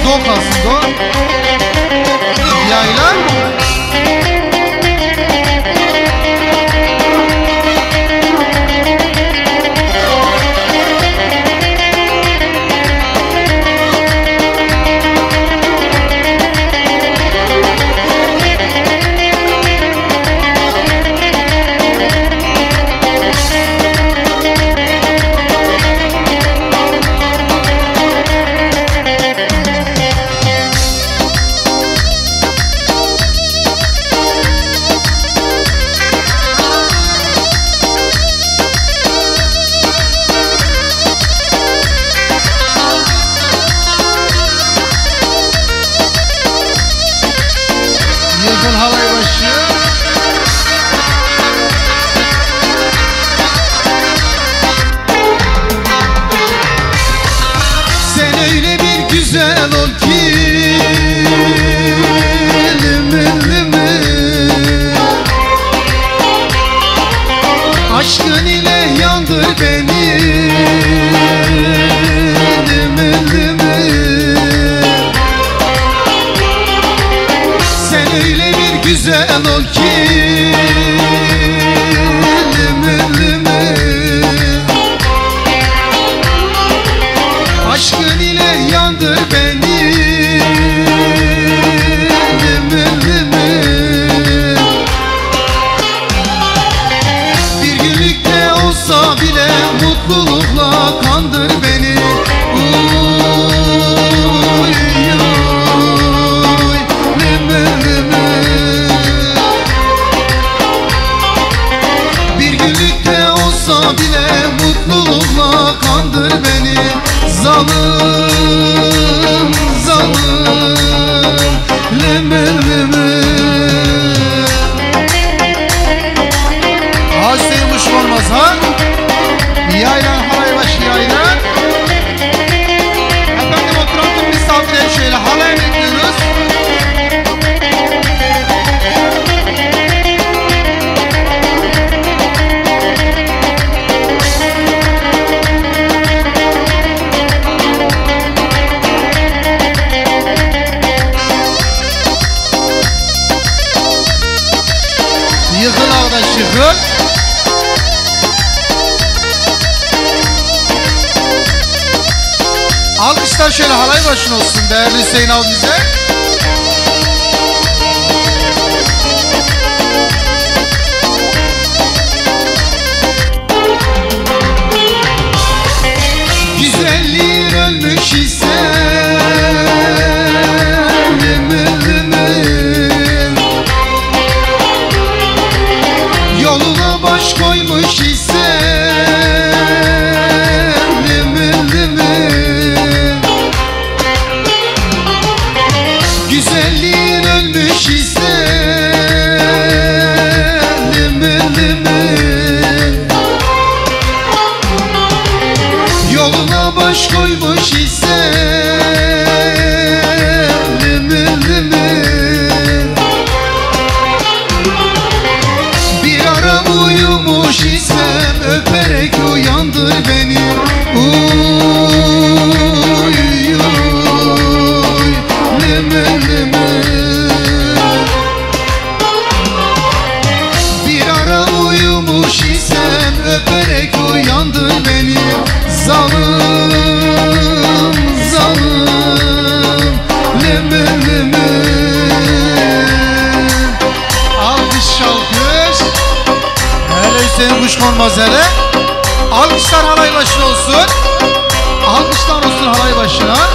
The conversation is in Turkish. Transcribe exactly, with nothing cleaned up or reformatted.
soğuk aslında o. Yayla. Yıkıl halay başı. Sen öyle bir güzel ol ki limit limit, aşkın ile yandır beni limit limit. Güzel ol ki limit limit, aşkın ile yandır beni limit limit. Bir günlük de olsa bile mutlulukla kandır beni. Uy, uy, limit limit. Bile mutlulukla kandır beni. Zalim, zalim, limit limit. Ağaç sayılmış olmaz ha? Yaylan halay başı yaylan. Efendim oturalım misafirleri şöyle halay bekliyoruz. Yıkıl arkadaş yıkıl. Alkışlar şöyle halay başına olsun değerli Hüseyin abimize. Güzelliğin ölmüş ise limit limit, yoluna baş koymuş ise limit limit. Güzelliğin ölmüş ise limit limit, yoluna baş koymuş ise limit limit. Bir ara uyumuş isem öperek uyandır beni. Uy, uy, limit limit. Bir ara uyumuş isem öperek uyandır beni. Zalim, zalim, limit limit. Alkış alkış. Hele Hüseyin Kuşkonmaz hele. Alkışlar halay başına olsun. Alkışlar olsun halay başına.